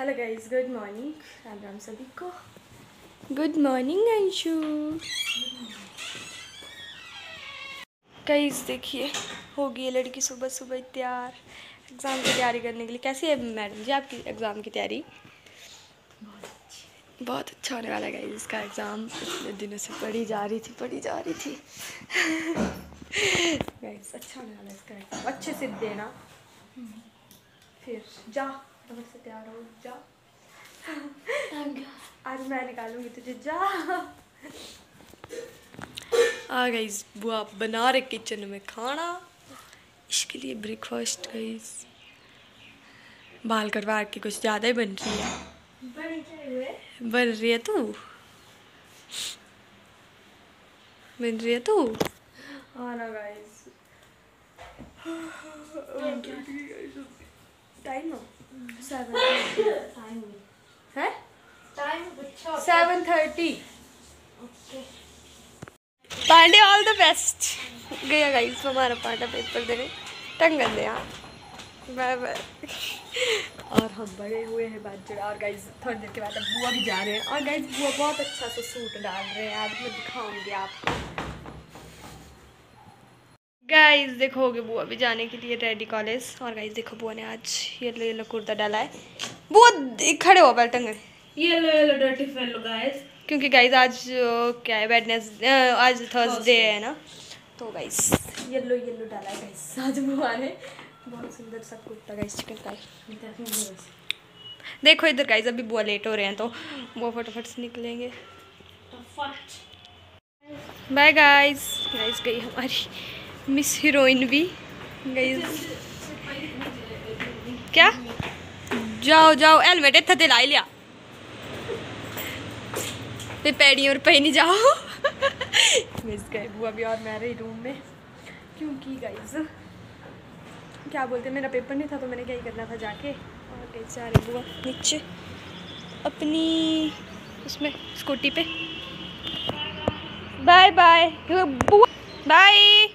Hello guys, good morning. Ram Ram सभी को। Good morning Anshu. Guys देखिए, होगी ये लड़की सुबह सुबह तैयार एग्ज़ाम की तैयारी करने के लिए। कैसी है मैडम जी आपकी एग्ज़ाम की तैयारी? बहुत अच्छा होने वाला है गाइस इसका एग्ज़ाम। इतने दिनों से पढ़ी जा रही थी गाइस अच्छा होने वाला है इसका एग्ज़ाम। अच्छे से देना, फिर जा फटाफट से तैयार हो जा। आज मैं निकालूंगी तुझे, जा। गाइस बुआ बना रहे किचन में खाना, इसके लिए ब्रेकफास्ट। गाइस बाल करवा के कुछ ज़्यादा ही बन रही है। बन रही है तू, बन रही है तू। हाँ ना गाइस, टाइम है 7:30। Pandey all the best. गया गाइस हमारा पांडा पेपर देने, टंगन दे। Bye bye. और हम बड़े हुए हैं बात जुड़ा। और गाइस थोड़ी देर के बाद अब बुआ भी जा रहे हैं। और गाइस बुआ बहुत अच्छा सा सूट डाल रहे हैं, आज मैं दिखाऊंगी आपको। गाइस देखो हो गए बुआ भी जाने के लिए रेडी कॉलेज। और गाइस देखो बुआ ने आज येलो कुर्ता डाला है। बुआ खड़े हो बैठे येलो डर्टी फेलो गाइस, क्योंकि गाइस आज क्या है वेडनेसडे, आज थर्सडे है ना, तो गाइस येलो डाला है गाइस आज बुआ ने। बहुत सुंदर सा कुर्ता गाइस, चिकन का। देखो इधर गाइस अभी बुआ लेट हो रहे हैं तो बुआ फटाफट से निकलेंगे। Bye guys. गाइस गई हमारी मिस हीरोइन भी। गाइस क्या, जाओ जाओ हेलमेट इतना ते लाई लिया ते पैड़ी और पे नहीं जाओ। मिस गए बुआ भी और मैं रही रूम में, क्योंकि गाइस क्या बोलते, मेरा पेपर नहीं था तो मैंने क्या ही करना था जाके। और गाइस जा रही बुआ नीचे अपनी उसमें स्कूटी पे। बाय बाय बुआ, बाय।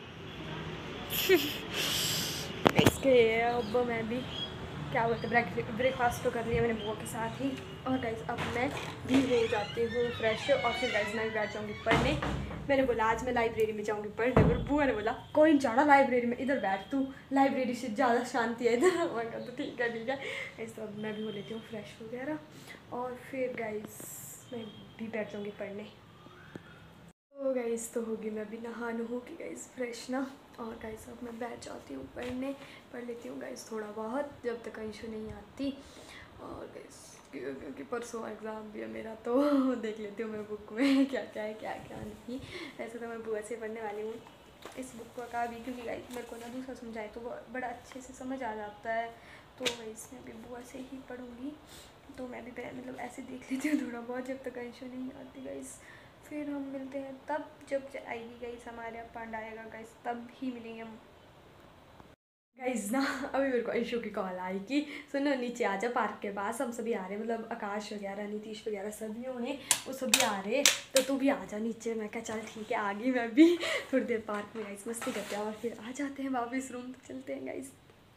इसके अब मैं भी क्या बोलते ब्रेकफास्ट तो कर लिया मैंने बुआ के साथ ही। और गाइस अब मैं भी हो जाती हूँ फ्रेश। और फिर गाइस मैं बैठ जाऊँगी पढ़ने। मैंने बोला आज मैं लाइब्रेरी में जाऊँगी पढ़ने, और बुआ ने बोला कोई नहीं जाना लाइब्रेरी में, इधर बैठ तू, लाइब्रेरी से ज़्यादा शांति है इधर। मैं कहा तो ठीक है। इस अब मैं भी हो लेती हूँ फ्रेश वगैरह, और फिर गाइस मैं भी बैठ जाऊँगी पढ़ने। तो गाइस तो होगी मैं भी नहा होगी गाइस फ्रेश ना। और गाइस अब मैं बैठ जाती हूँ पढ़ने, पढ़ लेती हूँ गाइस थोड़ा बहुत जब तक अंशु नहीं आती। और गाइस क्योंकि परसों एग्ज़ाम भी है मेरा, तो देख लेती हूँ मैं बुक में क्या क्या है क्या क्या नहीं। ऐसे तो मैं बुआ से पढ़ने वाली हूँ इस बुक का भी, क्योंकि गाइस मेरे को ना दूसरा समझाए तो बड़ा अच्छे से समझ आ जाता है। तो गाइस मैं भी बुआ से ही पढ़ूँगी। तो मैं भी मतलब ऐसे देख लेती हूँ थोड़ा बहुत जब तक अंशु नहीं आती गाइस। फिर हम मिलते हैं तब जब आएगी गाइस हमारे यहाँ पांडा आएगा गाइस, तब ही मिलेंगे हम गाइस ना। अभी मेरे को अंशु की कॉल आई कि सुनो नीचे आ जा पार्क के पास, हम सभी आ रहे हैं, मतलब आकाश वगैरह नीतीश वगैरह सभी होने वो सभी आ रहे हैं, तो तू भी आ जा नीचे। मैं क्या चल ठीक है आ गई मैं भी। थोड़ी देर पार्क में गाइस मस्ती करते हैं और फिर आ जाते हैं वापस रूम। तो चलते हैं गाइस।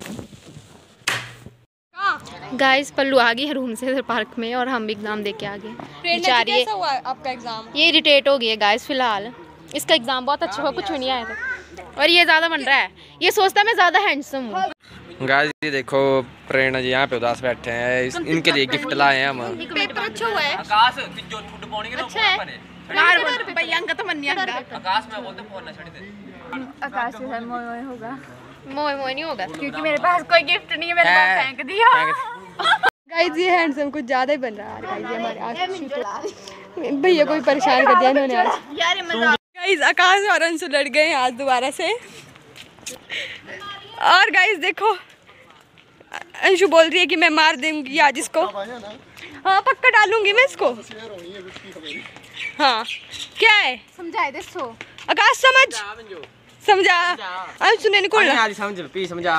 गाइस पल्लू आ गई है रूम से पार्क में, और हम भी एग्जाम दे के आ गए। कैसा हुआ आपका एग्जाम? ये इरिटेट हो गई है गाइस फिलहाल। इसका एग्जाम बहुत अच्छा हुआ, कुछ भी नहीं आया था। और ये ज़्यादा बन रहा है, ये सोचता है मैं ज़्यादा हैंडसम हूँ। गाइस ये देखो प्रेरणा जी यहाँ पे उदास बैठे हैं, इनके लिए गिफ्ट लाए हैं हम। पेपर अच्छा हुआ है। आकाश जो फुट पानी के अच्छा है भैया का तो मन नहीं आता। आकाश में बोलते फोन ना छड़ी दे। आकाश के साथ मोए मोए होगा, मोए मोए नहीं होगा क्योंकि मेरे पास कोई गिफ्ट नहीं है, मेरे पास फेंक दिया। गाइस ये हैंडसम कुछ ज़्यादा ही बन रहा है गाइस ये हमारे आज। भैया कोई परेशान कर दिया इन्होंने आज। यार मजाक। गाइस आकाश और अंशु लड़ गए हैं आज दोबारा से। और गाइस देखो अंशु बोल रही है कि मैं मार दूंगी आज इसको। हाँ पक्का डालूंगी मैं इसको। हाँ क्या है समझाए दे सो आकाश, समझा अंशु ने निकोल समझ पी समझा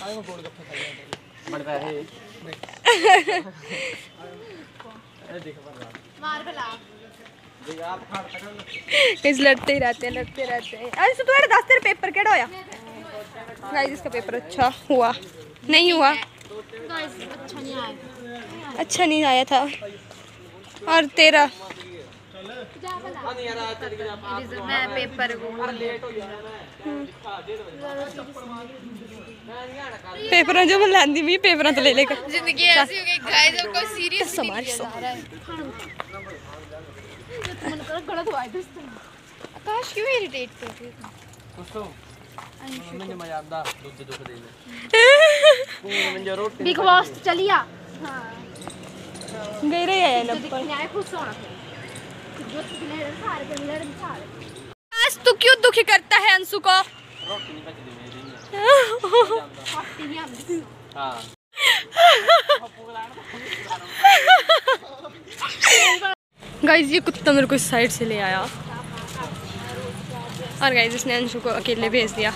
किस लड़ते ही रहते हैं अंशु तुम्हारे 10 तेरे पेपर केड़ा होया? गाइस इसका पेपर अच्छा हुआ नहीं हुआ? अच्छा नहीं आया। अच्छा नहीं आया था। और तेरा मैं पेपर पेपर जो मैं लांदी भी पेपर तो ले लेकर जिंदगी ऐसी हो गई गाइस, और कोई सीरियस नहीं समाज लिया जा रहा है। मन कर गलत हुआ है दोस्तों। आकाश क्यों इरिटेट कर रही है? ਮੈਨੂੰ ਮਜ਼ਾ ਆਉਂਦਾ ਦੁੱਧ ਦੁੱਧ ਦੇ बिग बॉस चली आ। गई रही है ना न्याय खुश होना जो लड़न सारे के लड़न सारे। आज तू क्यों दुखी करता है अंशु को? ਰੋਟੀ ਨਹੀਂ ਭੱਜਦੀ ਮੇਰੀ पार्टी नहीं आती। ਹਾਂ गाइस ये कुत्ता मेरे को इस साइड से ले आया और गाइस इसने अंशु को अकेले भेज दिया।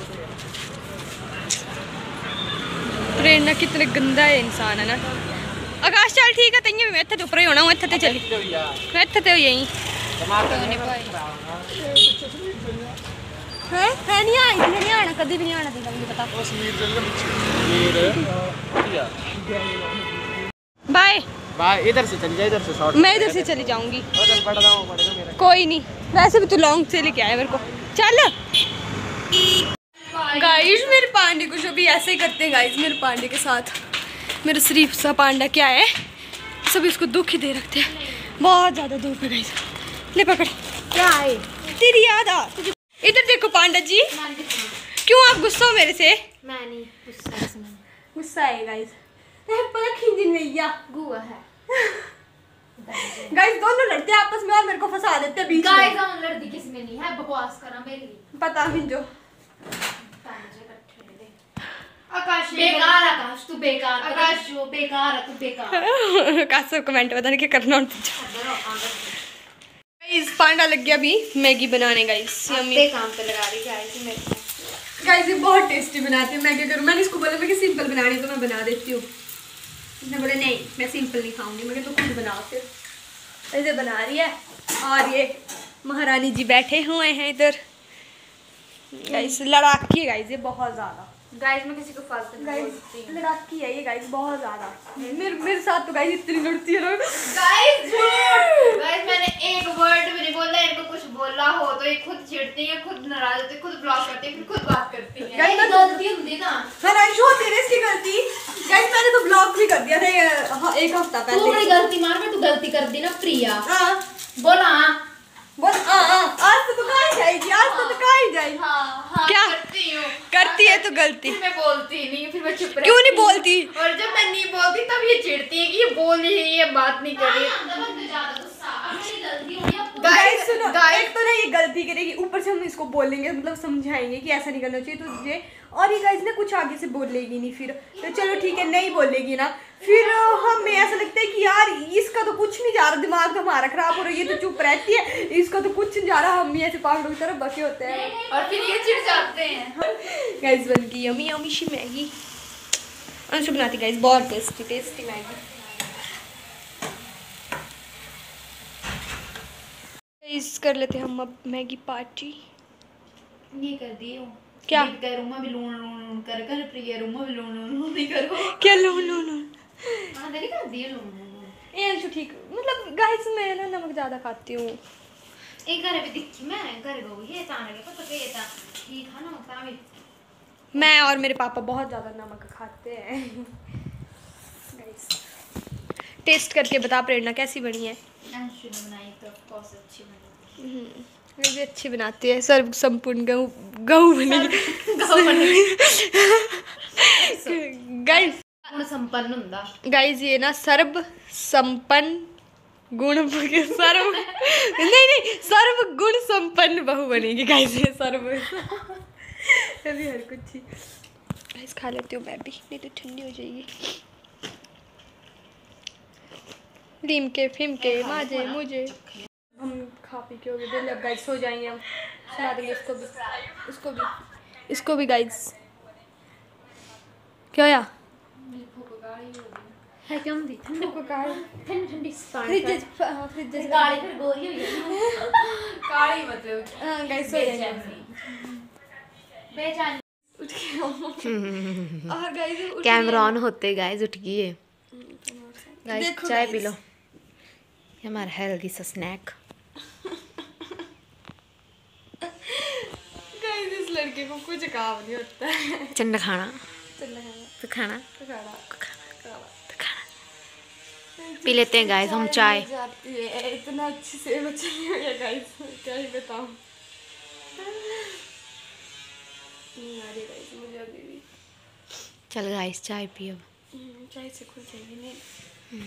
प्रेरणा कितने गंदा है इंसान है ना। आकाश चल ठीक है तैयार मैं इत्थे ऊपर ही होना हूं, इत्थे चली मैं इत्थे ते यहीं है नहीं आई नहीं आना कभी भी नहीं आना तेरा मुझे पता। बाय बाय इधर से चल जा, इधर से शॉर्ट मैं इधर से चली जाऊंगी। उधर पड़ेगा मेरा। कोई नहीं वैसे भी तू लॉन्ग से लेके आया मेरे को। चल गाइस मेरे पांडे को जो भी ऐसे ही करते हैं गाइस मेरे पांडे के साथ। मेरा शरीफ सा पांडा क्या है सब इसको दुख ही दे रखते हैं, बहुत ज़्यादा दुख है गाइस। ले पकड़ क्या है? तेरी याद आ इधर देखो पांडा जी क्यों आप गुस्सा हो मेरे से? मैं नहीं गुस्सा इसमें। गुस्सा है गाइस पता खिंजिन भैया गुआ है। गाइस दोनों लड़ते हैं आपस में और मेरे को फंसा देते हैं बीच गाइस में। हम लड़ती किसमें नहीं है, बकवास करा मेरी। पता भी जो आकाश बेकार, आकाश तू बेकार, आकाश वो बेकार है, तू बेकार। काश कमेंट बताने क्या करना और गाइस पांडा लग गया अभी मैगी बनाने गाइस। अपने काम पे लगा रही गाइस मेरे को। गाइस ये बहुत टेस्टी बनाती है। मैं क्या करूँ मैंने इसको बोला मैं कि सिंपल बनानी तो मैं बना देती हूँ। इसने बोला नहीं मैं सिंपल नहीं खाऊंगी। मैं तो खुद बनाओ फिर। ऐसे बना रही है और ये महारानी जी बैठे हुए हैं इधर। गाइस लड़ाकी है गाइस ये बहुत ज़्यादा। गाइस मैं किसी को फालतू नहीं गाइस बोलती। लड़ाकी है ये गाइस बहुत ज़्यादा। मेरे साथ तो गाइस इतनी लड़ती है ना। गाइस मैंने एक वर्ड भी नहीं बोला, इनको कुछ बोला हो तो ये खुद चिढ़ती है, खुद नाराज होती है, खुद ब्लॉक करती है, फिर खुद बात करती है। गाइस मैं गलती होती ना। हराशो तेरे इसकी गलती। गाइस मैंने तो ब्लॉक भी कर दिया था एक हफ्ता तू पहले। बड़ी गलती मान में तू गलती कर दी ना प्रिया। हाँ बोला बोल आज तो कहाँ ही जाएगी आज तो कहाँ ही जाएगी। हाँ क्या? करती हूँ, करती है तो गलती। फिर मैं बोलती नहीं, फिर मैं चुप रहती क्यों नहीं हूँ। बोलती? और जब मैं नहीं बोलती तब ये चिढ़ती है कि ये बोल रही है, ये बात नहीं कर रही है। गाइस सुनो एक तो ना ये गलती करेगी ऊपर से हम इसको बोलेंगे मतलब समझाएंगे कि ऐसा नहीं करना चाहिए तुझे। और ये गाइस ना कुछ आगे से बोलेगी नहीं फिर तो चलो ठीक है नहीं बोलेगी ना फिर हमें ऐसा लगता है कि यार इसका तो कुछ नहीं जा रहा, दिमाग तो हमारा खराब हो रहा है, ये तो चुप रहती है, इसका तो कुछ नहीं जा रहा, हम ही ऐसे पागलों की तरह बके होते हैं और फिर ये चिढ़ जाते हैं। गाइस बन गई यमी यमी सी मैगी। अंशु बनाती गाइस बहुत टेस्टी टेस्टी मैगी। गाइस कर लेते हैं हम अब मैगी पार्टी। ये कर दियो क्या? कर रूमा भी लून लून कर कर प्रिय रूमा भी लून लून नहीं करो। क्या लो लो लो हां देरी कर दियो लून लून। ये अंशु ठीक मतलब गाइस मैं ना नमक ज़्यादा खाती हूँ। एक घर भी दिखी मैं घर गई ये ताने के पता के था ठीक है ना मता भी मैं और मेरे पापा बहुत ज़्यादा नमक खाते हैं। गाइस टेस्ट करके बता प्रेरणा कैसी बनी है? अंशु ने बनाई तो ऑफ कोर्स अच्छी बनी। मैं भी अच्छी बनाती है। सर्व संपूर्ण गऊ बनेगी गाइस। गुण संपन्न हुंदा गाइस ये ना सर्व संपन्न गुण सर्व नहीं सर्व गुण संपन्न बहू बनेगी गाइस ये सर्व अभी हर कुछ ही गाइस खा लेती हूँ मैं भी नहीं तो ठंडी हो जाएगी। लीम के फिम के माजे मुझे हम खा पी के हो गए दिल अब गाइस सो जाएंगे हम। सुना देंगे इसको भी गाइस। क्या या है क्यों दी ठंडी को कार ठंडी ठंडी फ्रिज काली फिर गोरी हो गई काली मतलब हां गाइस सो जाएंगे बेजान उठ के और गाइस कैमरा ऑन होते गाइस उठ गई है। गाइस देखो चाय guys। पी लो, ये हमारा हेल्दी सा स्नैक। गाइस इस लड़के को कुछ काम नहीं होता है। चंडा खाना चल खाना तो खाना तो खाना तो खाना। पी लेते हैं गाइस हम चाय। मिल जाती है इतना अच्छी से बची हुई है गाइस, क्या ही बताऊं। नहीं आ रही गाइस मुझे अभी भी। चल गाइस चाय पियो। चाय से खुल जाएगी नहीं।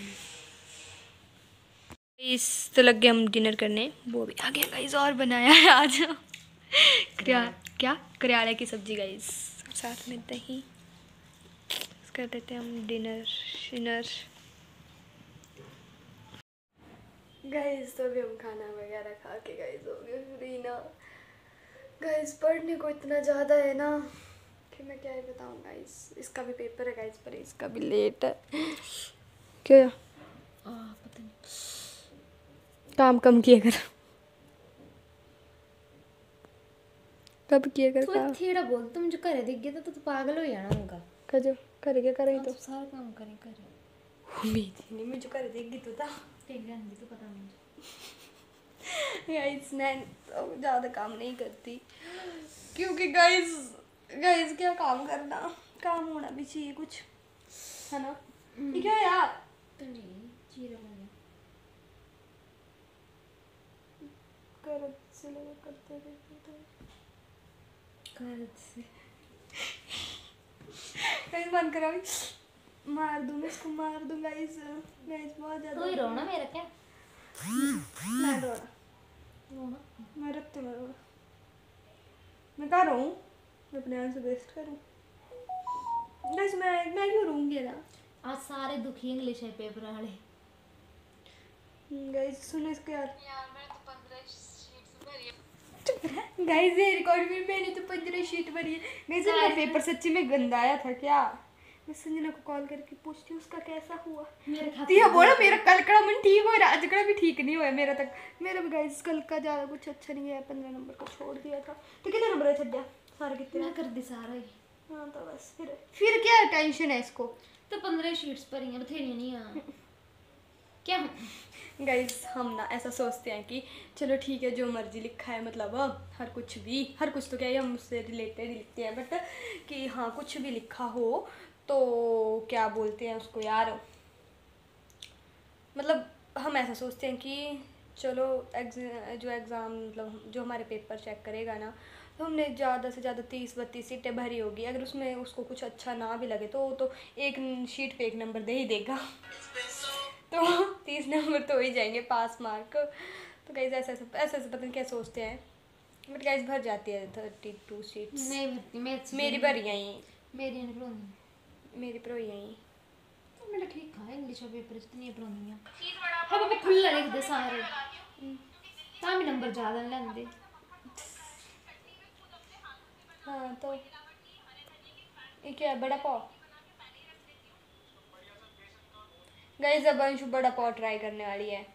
इस तो लग गए हम डिनर करने, वो भी आ गया गाइस और बनाया है आज क्या करेले की सब्जी गाइस, साथ में दही। कर देते हैं हम डिनर गाइस। तो अभी हम खाना वगैरह खा के गाइस हो गए फ्री ना। गाइस पढ़ने को इतना ज़्यादा है ना कि मैं क्या ही बताऊँ गाइस। इसका भी पेपर है गाइस, पर इसका भी लेट है। क्या पता नहीं, काम कम किया कर, कब किया कर काम। थोड़ा बोल, तुम जो करे दिख गया तो तू पागल हो जाना होगा। कजो करे क्या करे तो सारा काम करे उम्मीद ही नहीं मुझे करे देगी तो था तो पता नहीं। गाइस मैं तो ज़्यादा काम नहीं करती क्योंकि गाइस क्या काम करना, काम होना भी चाहिए कुछ, है ना। ये क्या है यार, तो नहीं जीरा बना कर से लगा करते रहते तो कर से गाइस मन करा भी मार दूँ मैं इसको, मार दूँ गाइस बहुत ज़्यादा। तू ही रोना मेरा क्या मैं रोना मैं रखती मैं रोना, मैं कहाँ रहूँ, मैं अपने आप से बेस्ट करूँ गाइस। मैं क्यों रूँगी ना। आज सारे दुखी इंग्लिश है पेपर वाले। गाइस सुनो इसको यार गाइस ये रिकॉर्ड में मैंने तो 15 शीट भरी है गाइस। मेरा पेपर सच्ची में गंदा आया था क्या। मैं संजना को कॉल करके पूछती हूँ उसका कैसा हुआ। तिया बोला मेरा कल का मन ठीक हो रहा, आज का भी ठीक नहीं हुआ मेरा तक। मेरा भी गाइस कल का ज़्यादा कुछ अच्छा नहीं है, 15 नंबर का छोड़ दिया था। तो कितने नंबर है छड्या सारे कितने मैं कर दी सारा ही। हाँ तो बस फिर क्या टेंशन है इसको। तो 15 शीट्स पर ही बथेरी नहीं है क्या। गाइस हम ना ऐसा सोचते हैं कि चलो ठीक है जो मर्जी लिखा है, मतलब हर कुछ तो क्या है हम उससे रिलेटेड लिखते हैं, बट कि हाँ कुछ भी लिखा हो तो क्या बोलते हैं उसको यार, मतलब हम ऐसा सोचते हैं कि चलो जो एग्ज़ाम मतलब जो हमारे पेपर चेक करेगा ना, तो हमने ज़्यादा से ज़्यादा 30-32 सीटें भरी होगी। अगर उसमें उसको कुछ अच्छा ना भी लगे तो एक शीट पे 1 नंबर दे ही देगा तो 30 नंबर तो हो ही जाएंगे पास मार्क। तो गाइस ऐसे पता नहीं क्या सोचते हैं, बट गाइस भर जाती है 32 सीट्स। नहीं भरती मेरी भरी आई, मेरी नहीं पढ़ानी, मेरी पर हुई आई। तो मेरा ठीक है इंग्लिश का पेपर इतनी पढ़ानी है। हाँ पापा खुला लिख दे सारे तां भी नंबर ज़्यादा लेंदे। हाँ तो ये क्या है बड़ा पाव। गाइस अब अंशु बड़ा पाव ट्राई करने वाली है।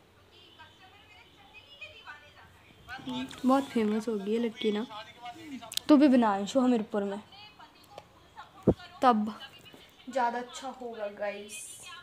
बहुत फेमस हो गई है लड़की ना, तू भी बना अंशु हमीरपुर में तब ज़्यादा अच्छा होगा गाइस।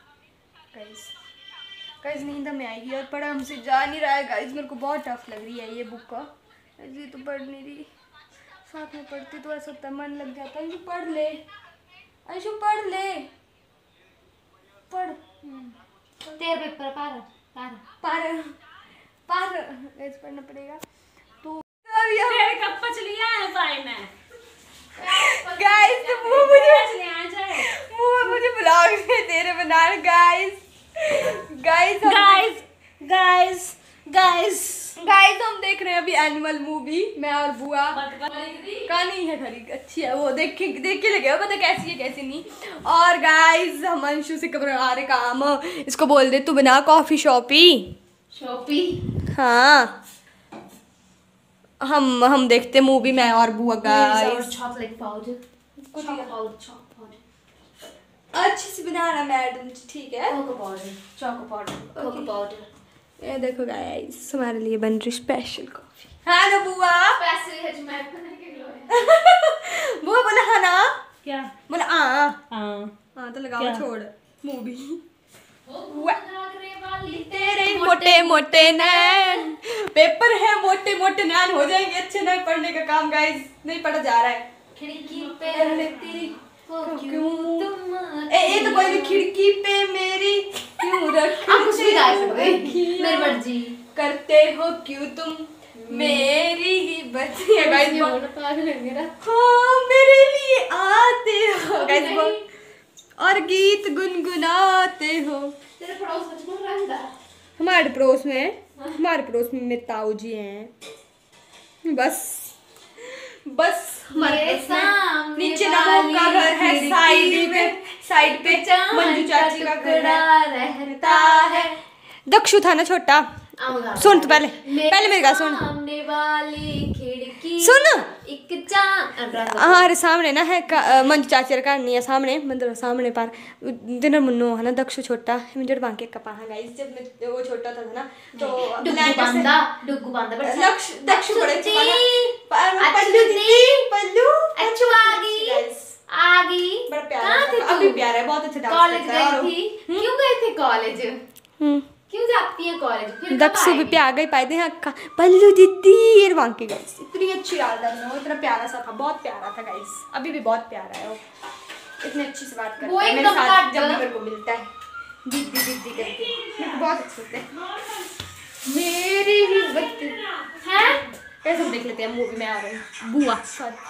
गाइस नींद में आएगी और पढ़ा हमसे जा नहीं रहा है गाइस। मेरे को बहुत टफ लग रही है ये बुक का, ऐसे तो पढ़ नहीं रही। साथ में पढ़ती तो ऐसा होता है मन लग जाता है। अंशु पढ़ ले, अंशु पढ़ ले, पढ़। तेरे पेपर पार गाइस पढ़ना पड़ेगा तो तेरे कब पचलिया है भाई मैं गाइस मुझे ब्लॉग में तेरे बना गाइस हम देख रहे हैं अभी एनिमल मूवी, मैं और बुआ। कहानी है खरी अच्छी है वो, देख के लगे पता कैसी है कैसी नहीं। और गाइस हम अंशु से करवा रहे काम, इसको बोल दे तू बना कॉफी शॉपी। हाँ हम देखते मूवी मैं और बुआ गाइस। चॉकलेट पाउडर अच्छी सी बनाना मैडम ठीक है। कोको पाउडर ये देखो गाइस हमारे लिए बन रही स्पेशल कॉफी। हाँ ना बुआ, पैसे है जो मैं बना के लो बुआ बोला हाँ ना, क्या बोला हाँ हाँ तो लगाओ छोड़ मूवी। तेरे मोटे मोटे नैन, पेपर है मोटे मोटे नैन, हो जाएंगे अच्छे। नहीं पढ़ने का काम गाइस, नहीं पढ़ा जा रहा है। खिड़की पे तेरी क्यों तुम ये तो कोई भी खिड़की पे मेरी क्यों रख, आप कुछ भी गा सकते हैं, मेरी मर्जी। करते हो क्यों तुम मेरी ही बच्ची है गाइस। पागल है मेरा। हाँ मेरे लिए आते हो गाइस, और गीत गुनगुनाते हो। तेरे पड़ोस में कौन रहता है? हमारे पड़ोस में मेरे ताऊ जी हैं। बस हमारे मेरे पड़ोस में सामने नीचे नमो का घर है, साइड पे मंजू चाची का घर रहता है। दक्षु था ना छोटा, सुन तो पहले मेरी बात सुन। सामने वाली खिड़की सुन एक चांद। हमारे सामने ना है मंजू चाची का नहीं है सामने, मतलब सामने पर दिन मुन्नो है ना दक्षु छोटा मुझे बांके कपा है गाइस। जब मैं वो छोटा था ना तो डुगू बांधा दक्षु बड़े अच्छू आ गई बड़ा प्यारा था, अभी प्यारा है, बहुत अच्छा डांस कॉलेज करता है। गई थी, क्यों गए थे कॉलेज? क्यों जाती है कॉलेज? फिर कब दक्षु भी आएगी? प्यार गई पाए थे पल्लू दीदी बांके गाइस, इतनी अच्छी डाल था, इतना प्यारा सा था, बहुत प्यारा था गाइस। अभी भी बहुत प्यारा है वो, इतनी अच्छी से बात करता वो है मेरे एकदम साथ, जब भी काट- मेरे को मिलता है दीदी करके, मेरे को बहुत अच्छे लगते हैं। मेरी ही बच्ची हैं? कैसे हम देख लेते हैं मूवी में आ रहे हैं बुआ सॉरी।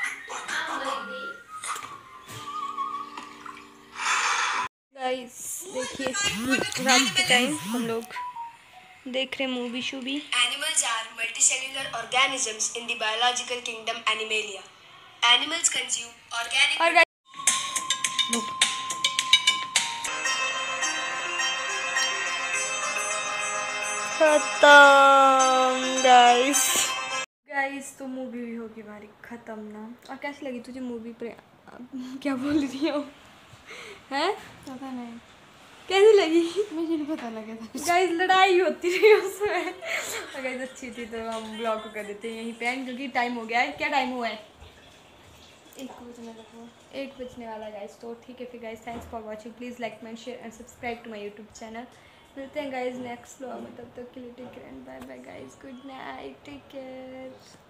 गाइस देखिए रात के टाइम हम लोग देख रहे मूवी शूवी। Animals are multicellular organisms in the biological kingdom Animalia. Animals consume organic और खत्म गाइस तो मूवी भी होगी हमारी खत्म ना। और कैसी लगी तुझे मूवी? क्या बोल रही हो हैं? पता नहीं कैसी लगी? मुझे नहीं पता लगा था। गाइस लड़ाई होती रही उसमें। और गाइस अच्छी थी तो हम ब्लॉग को कर देते हैं यहीं पे एंड, क्योंकि टाइम हो गया है। क्या टाइम हुआ है? 1 बजने वाला गाइस। तो ठीक है फिर guys, thanks for watching. Please like and share and subscribe to my YouTube channel. मिलते हैं गाइस नेक्स्ट व्लॉग में, तब तक के लिए take care and bye bye guys, good night, take care.